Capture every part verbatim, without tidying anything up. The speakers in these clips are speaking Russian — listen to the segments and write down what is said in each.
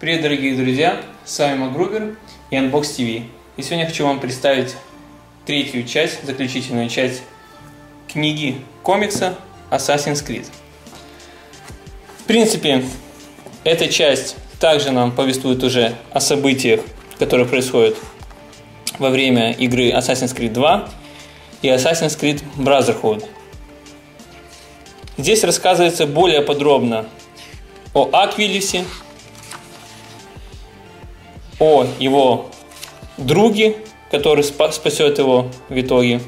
Привет, дорогие друзья, с вами Макгрубер и Unbox ти ви. И сегодня я хочу вам представить третью часть, заключительную часть книги комикса Assassin's Creed. В принципе, эта часть также нам повествует уже о событиях, которые происходят во время игры Assassin's Creed два и Assassin's Creed Brotherhood. Здесь рассказывается более подробно о Аквилиусе, о его друге, который спасет его в итоге,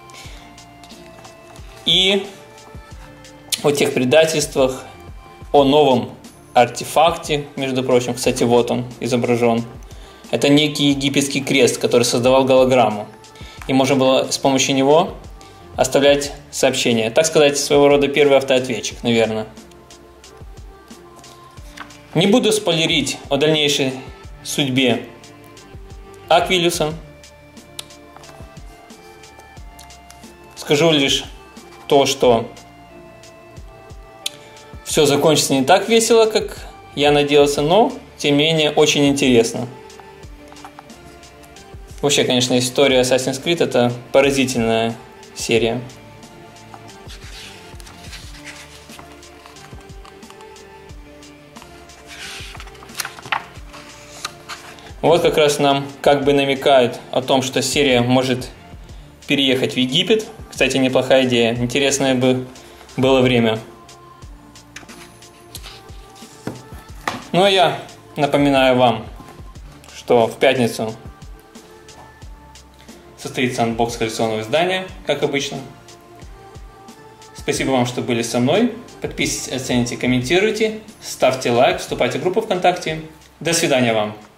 и о тех предательствах, о новом артефакте, между прочим, кстати, вот он изображен. Это некий египетский крест, который создавал голограмму, и можно было с помощью него оставлять сообщения. Так сказать, своего рода первый автоответчик, наверное. Не буду спойлерить о дальнейшей судьбе Аквилиуса. Скажу лишь то, что все закончится не так весело, как я надеялся, но, тем не менее, очень интересно. Вообще, конечно, история Assassin's Creed – это поразительная серия. Вот как раз нам как бы намекают о том, что серия может переехать в Египет. Кстати, неплохая идея. Интересное бы было время. Ну а я напоминаю вам, что в пятницу состоится анбокс коллекционного издания, как обычно. Спасибо вам, что были со мной. Подписывайтесь, оцените, комментируйте, ставьте лайк, вступайте в группу ВКонтакте. До свидания вам.